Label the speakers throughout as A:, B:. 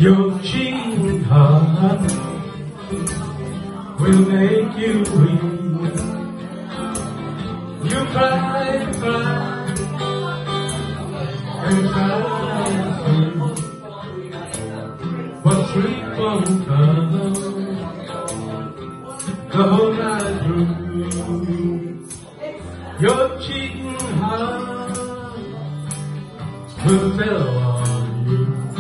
A: Your cheating heart will make you weak. You cry and cry and cry, but sleep won't come the whole night through. Your cheating heart will tell on you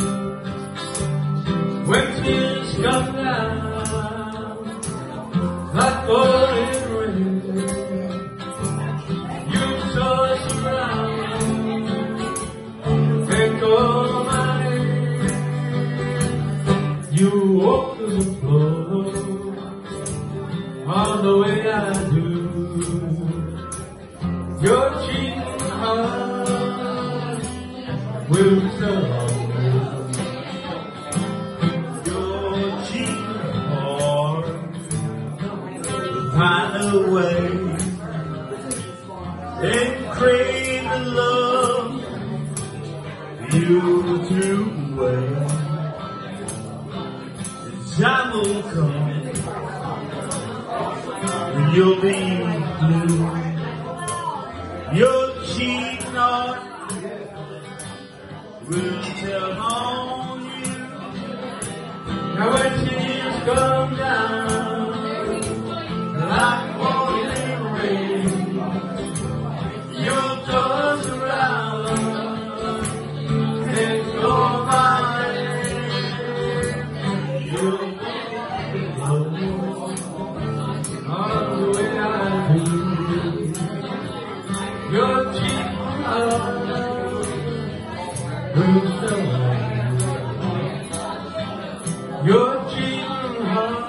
A: when tears come down like pouring rain. You toss around and call my name. You walk to the floor all the way I do. Your cheating heart will tell on you.
B: Your cheating heart will find a way and crave the love you threw away. The time will come when you'll be blue. Your cheating heart will tell on you.
A: Now when tears come down like pouring rain, you'll toss around and call my name. You'll all the way I do. Your cheating heart will tell on you. Your cheating heart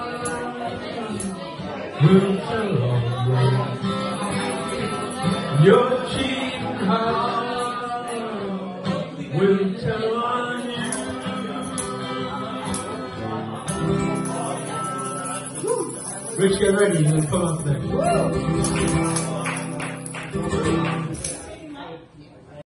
A: will tell on you. Your cheating heart will tell on you. Rich, get ready. You'll come up next.